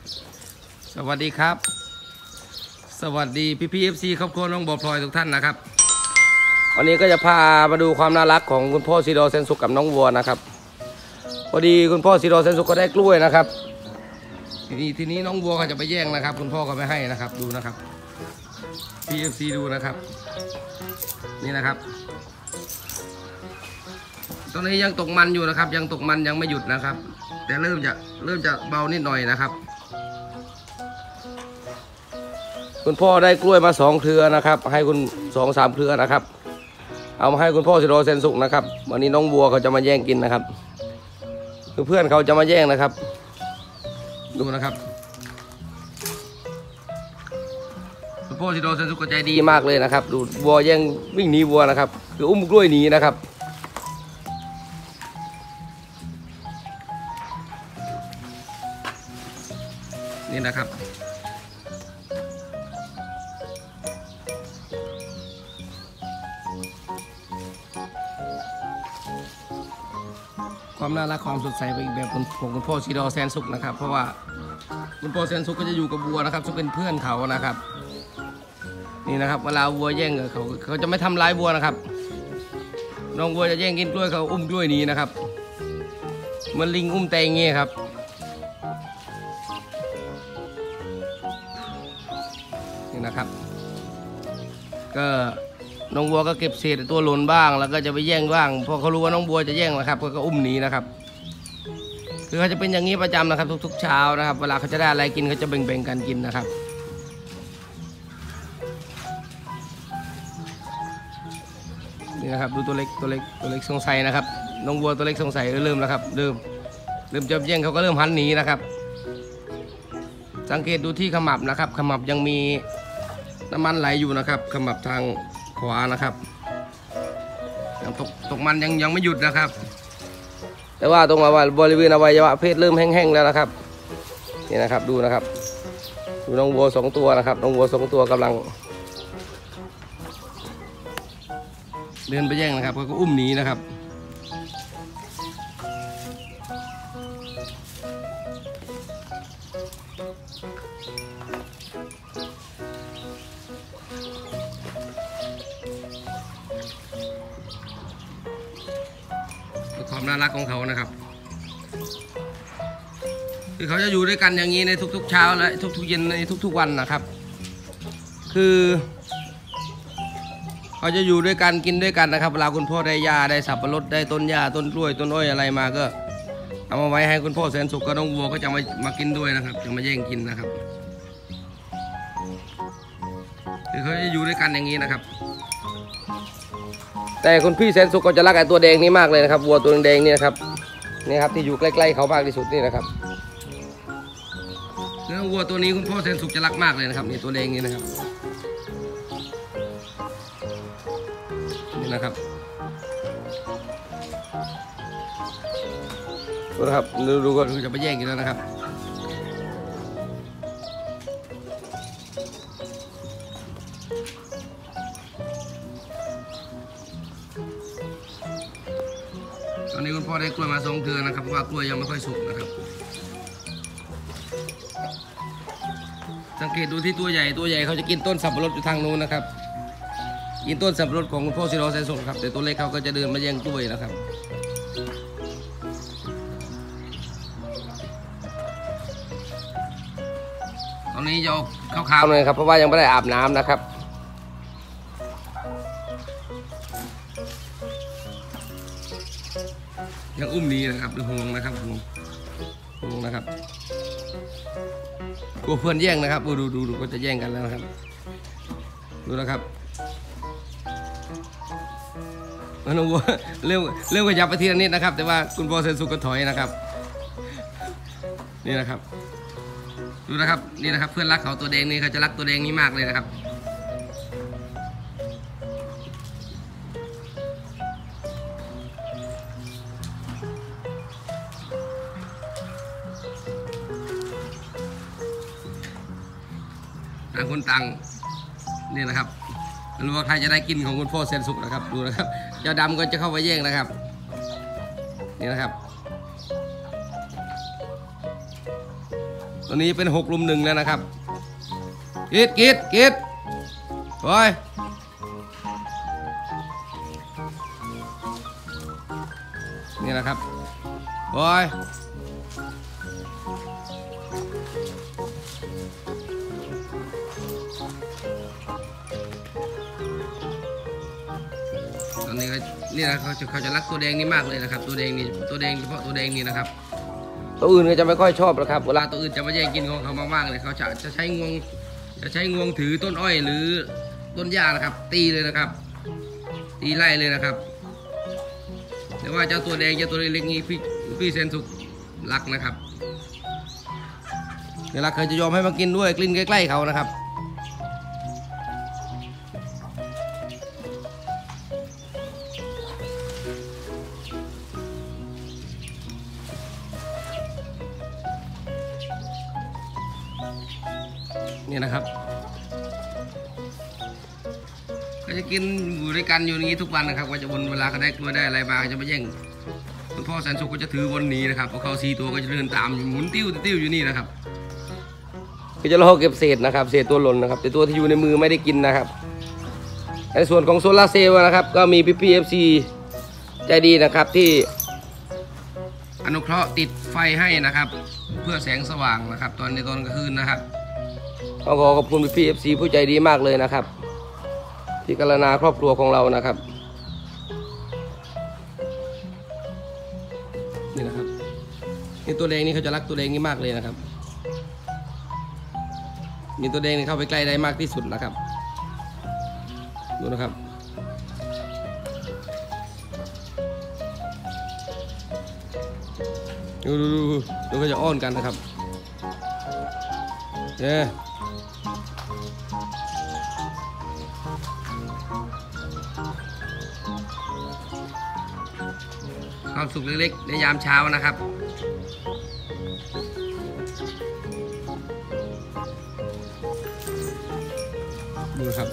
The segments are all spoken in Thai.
สวัสดีครับสวัสดีพี่ๆ FC ครอบครัวน้องบัวพลอยทุกท่านนะครับวันนี้ก็จะพามาดูความน่ารักของคุณพ่อซีโดเซนสุกกับน้องวัวนะครับพอดีคุณพ่อซีโดเซนสุกก็ได้กล้วยนะครับทีนี้น้องวัวก็จะไปแย่งนะครับคุณพ่อก็ไม่ให้นะครับดูนะครับพี่ FC ดูนะครับนี่นะครับตอนนี้ยังตกมันอยู่นะครับยังตกมันยังไม่หยุดนะครับแต่เริ่มจะเบานิดหน่อยนะครับคุณพ่อได้กล้วยมา2 เครือนะครับให้คุณ2-3 เครือนะครับเอามาให้คุณพ่อซีโดเซนสุกนะครับวันนี้น้องวัวเขาจะมาแย่งกินนะครับคือเพื่อนเขาจะมาแย่งนะครับดูนะครับคุณพ่อซีโดเซนสุกก็ใจดีมากเลยนะครับดูวัวแย่งวิ่งหนีวัวนะครับคืออุ้มกล้วยหนีนะครับนี่นะครับความน่ารักความสดใสเป็นอีกแบบของคุณพ่อซีโดแซนสุกนะครับเพราะว่าคุณพ่อแซนสุกก็จะอยู่กับวัวนะครับซึ่งเป็นเพื่อนเขานะครับนี่นะครับเวลาวัวแย่งเขาจะไม่ทำร้ายวัวนะครับน้องวัวจะแย่งกินกล้วยเขาอุ้มกล้วยนี้นะครับเหมือนลิงอุ้มแตงเงี้ยครับนี่นะครับก็น้องวัวก็เก็บเศษตัวหล่นบ้างแล้วก็จะไปแย่งบ้างพอเขารู้ว่าน้องวัวจะแย่งนะครับก็อุ้มหนีนะครับคือเขาจะเป็นอย่างนี้ประจำนะครับทุกๆเช้านะครับเวลาเขาจะได้อะไรกินเขาจะแบ่งๆกันกินนะครับนี่นะครับดูตัวเล็กสงสัยนะครับน้องวัวตัวเล็กสงสัยเริ่มแล้วครับเริ่มจะแย่งเขาก็เริ่มหันหนีนะครับสังเกตดูที่ขมับนะครับขมับยังมีน้ำมันไหลอยู่นะครับขมับทางขวานะครับตกมันยังไม่หยุดนะครับแต่ว่าตรงบริเวณอวัยวะเพศเริ่มแห้งๆแล้วนะครับนี่นะครับดูนะครับดูน้องวัว2 ตัวนะครับน้องวัว2 ตัวกำลังเดินไปแย่งนะครับเขาก็อุ้มหนีนะครับความน่ารักของเขานะครับคือเขาจะอยู่ด้วยกันอย่างนี้ในทุกๆเช้าและทุกๆเย็นในทุกๆวันนะครับคือเขาจะอยู่ด้วยกันกินด้วยกันนะครับเวลาคุณพ่อได้หญ้าได้สับปะรดได้ต้นหญ้าต้นกล้วยต้นอ้อยอะไรมาก็เอามาไว้ให้คุณพ่อแสนสุขกับน้องวัวก็จะมากินด้วยนะครับจะมาแย่งกินนะครับคือเขาจะอยู่ด้วยกันอย่างนี้นะครับแต่คุณพี่แสนสุขก็จะรักไอ้ตัวแดงนี้มากเลยนะครับวัวตัวแดงนี่นะครับนี่ครับที่อยู่ใกล้ๆเขามากที่สุดนี่นะครับแล้ววัวตัวนี้คุณพ่อแสนสุขจะรักมากเลยนะครับนี่ตัวแดงนี่นะครับนี่นะครับดูนะครับดูก็จะไปแย่งกันแล้วนะครับตอนนี้คุณพ่อได้กล้วยมา2 เครือนะครับเพราะว่ากล้วยยังไม่ค่อยสุกนะครับสังเกตดูที่ตัวใหญ่เขาจะกินต้นสับปะรดอยู่ทางนู้นนะครับกินต้นสับปะรดของคุณพ่อซีโรแซนสุกครับแต่ตัวเล็กเขาก็จะเดินมาแย่งกล้วยนะครับตอนนี้จะออกขาวๆเลยครับเพราะว่ายังไม่ได้อาบน้ำนะครับยังอุ้มนี้นะครับดูห่วงนะครับห่วงนะครับกลัวเพื่อนแย่งนะครับดูก็จะแย่งกันแล้วนะครับดูนะครับน้องวัวเริ่มขยับไปทีละนิดนะครับแต่ว่าคุณพ่อเซนสุก็ถอยนะครับนี่นะครับดูนะครับนี่นะครับเพื่อนรักเขาตัวแดงนี่เขาจะรักตัวแดงนี้มากเลยนะครับต่างคนต่างนี่นะครับรู้ว่าใครจะได้กินของคุณพ่อแสนสุขนะครับดูนะครับเจ้าดำก็จะเข้าไปแย่งนะครับนี่นะครับตัวนี้เป็น6 ลุม 1แล้วนะครับกิดโอ้ยนี่นะครับโอ้ยตอนนี้ก็นี่นะเขาจะรักตัวแดงนี่มากเลยนะครับตัวแดงนี่เฉพาะตัวแดงนี่นะครับตัวอื่นก็จะไม่ค่อยชอบหรอกครับเวลาตัวอื่นจะมาแย่งกินของเขามากๆเลยเขาจะใช้งวงถือต้นอ้อยหรือต้นหญ้านะครับตีเลยนะครับตีไล่เลยนะครับแต่ว่าเจ้าตัวแดงเจ้าตัวเล็กๆนี้พี่เซนสุกรักนะครับเดี๋ยวรักเคยจะยอมให้มากินด้วยกลิ้นใกล้ๆเขานะครับนี่นะครับก็จะกินอยู่ด้วยกันอยู่อย่างนี้ทุกวันนะครับก็จะวนเวลาเขาได้กล้วยได้อะไรมาจะมาแย่งคุณพ่อแสนสุขก็จะถือวนหนีนะครับพอเขา4 ตัวก็จะเดินตามหมุนติ้วอยู่นี่นะครับก็จะรอเก็บเศษนะครับเศษตัวหล่นนะครับแต่ตัวที่อยู่ในมือไม่ได้กินนะครับในส่วนของโซลาร์เซลล์นะครับก็มีพี่ๆ FC ใจดีนะครับที่อนุเคราะห์ติดไฟให้นะครับเพื่อแสงสว่างนะครับตอนกลางคืนนะครับขอขอบคุณพี่ FC ผู้ใจดีมากเลยนะครับที่กรุณาครอบครัวของเรานะครับนี่นะครับนี่ตัวแดงนี่เขาจะรักตัวแดงนี่มากเลยนะครับมีตัวแดงนี่เข้าไปใกล้ได้มากที่สุดนะครับดูนะครับดูเขาจะอ้อนกันนะครับความสุขเล็กๆในยามเช้านะครับดูครับ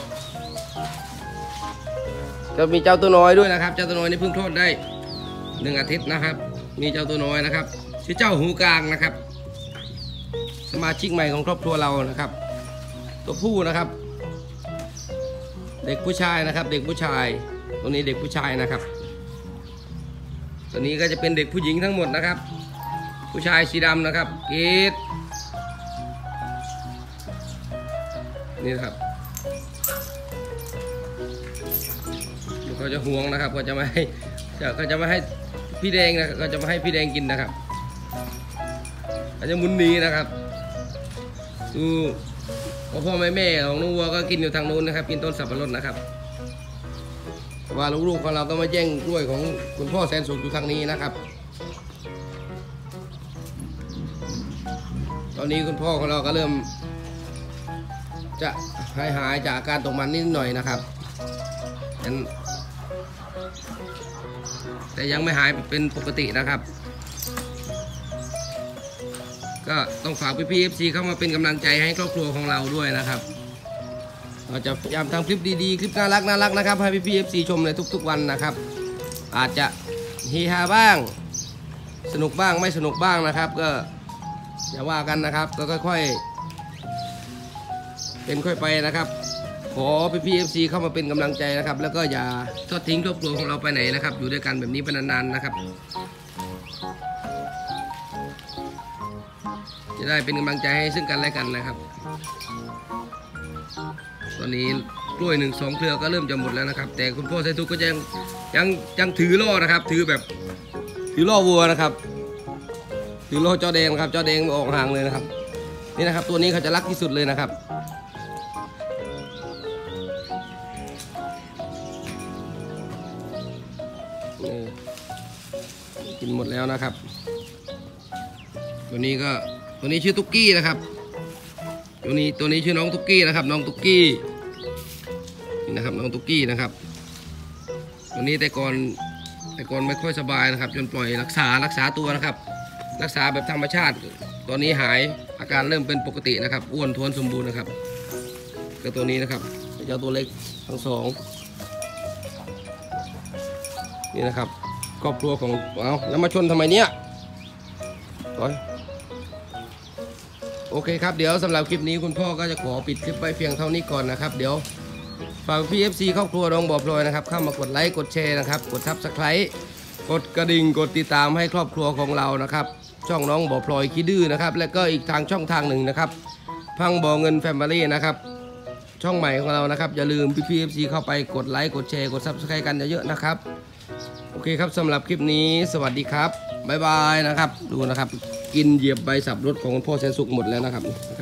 จะมีเจ้าตัวน้อยด้วยนะครับเจ้าตัวน้อยนี่เพิ่งโทษได้1 อาทิตย์นะครับมีเจ้าตัวน้อยนะครับชื่อเจ้าหูกลางนะครับสมาชิกใหม่ของครอบครัวเรานะครับตัวผู้นะครับเด็กผู้ชายนะครับเด็กผู้ชายตัวนี้เด็กผู้ชายนะครับตัวนี้ก็จะเป็นเด็กผู้หญิงทั้งหมดนะครับผู้ชายสีดำนะครับเกตนี่นะครับเขาจะห่วงนะครับก็จะไม่ให้พี่แดงนะก็จะมาให้พี่แดงกินนะครับเขาจะมุนหนีนะครับดูพ่อแม่ของน้องวัวก็กินอยู่ทางนู้นนะครับกินต้นสับปะรดนะครับว่าลูกๆของเราก็มาแย่งกล้วยของคุณพ่อแสนสุขอยู่ทางนี้นะครับตอนนี้คุณพ่อของเราก็เริ่มจะหายจากอาการตกมันนิดหน่อยนะครับแต่ยังไม่หายเป็นปกตินะครับก็ต้องฝากพี่ๆ FC เข้ามาเป็นกำลังใจให้ครอบครัวของเราด้วยนะครับเราจะพยายามทำคลิปดีๆคลิปน่ารักนะครับให้พี่ๆ FC ชมในทุกๆวันนะครับอาจจะเฮฮาบ้างสนุกบ้างไม่สนุกบ้างนะครับก็อย่าว่ากันนะครับก็ค่อยๆเป็นค่อยไปนะครับขอพี่ FC เข้ามาเป็นกำลังใจนะครับแล้วก็อย่าทอดทิ้งครอบครัวของเราไปไหนนะครับอยู่ด้วยกันแบบนี้เป็นนานๆนะครับจะได้เป็นกำลังใจให้ซึ่งกันและกันนะครับตอนนี้กล้วย1-2 เครือก็เริ่มจะหมดแล้วนะครับแต่คุณพ่อไซทุกก็ยังถือล่อนะครับถือล่อวัวนะครับถือล่อจอแดงนะครับจอแดงออกห่างเลยนะครับนี่นะครับตัวนี้เขาจะรักที่สุดเลยนะครับกินหมดแล้วนะครับตัวนี้ชื่อตุ๊กกี้นะครับตัวนี้ชื่อน้องตุ๊กกี้นะครับน้องตุ๊กกี้นี่นะครับน้องตุ๊กกี้นะครับตัวนี้แต่ก่อนไม่ค่อยสบายนะครับจนปล่อยรักษาตัวนะครับรักษาแบบธรรมชาติตอนนี้หายอาการเริ่มเป็นปกตินะครับอ้วนท้วนสมบูรณ์นะครับก็ตัวนี้นะครับเจ้าตัวเล็กทั้งสองนี่นะครับครอบครัวของแล้วมาชนทำไมเนี่ยโอเคครับเดี๋ยวสำหรับคลิปนี้คุณพ่อก็จะขอปิดคลิปไว้เพียงเท่านี้ก่อนนะครับเดี๋ยวฝากพี่ FC ครอบครัวน้องบ่อพลอยนะครับเข้ามากดไลค์กดแชร์นะครับกดSubscribeกดกระดิ่งกดติดตามให้ครอบครัวของเรานะครับช่องน้องบ่อพลอยขี้ดื้อนะครับและก็อีกทางช่องทางหนึ่งนะครับพังบ่อเงินแฟมิลี่นะครับช่องใหม่ของเรานะครับอย่าลืมพี่ FC เข้าไปกดไลค์กดแชร์กดSubscribeกันเยอะๆนะครับโอเคครับสำหรับคลิปนี้สวัสดีครับบ๊ายบายนะครับดูนะครับกินเหยียบใบสับรถของคุณพ่อแสนสุขหมดแล้วนะครับ